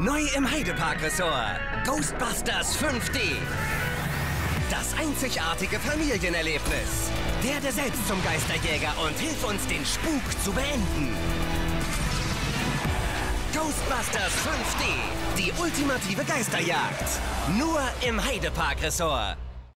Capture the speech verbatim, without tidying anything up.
Neu im Heidepark-Ressort. Ghostbusters fünf D. Das einzigartige Familienerlebnis. Werde selbst zum Geisterjäger und hilf uns, den Spuk zu beenden. Ghostbusters fünf D. Die ultimative Geisterjagd. Nur im Heidepark-Ressort.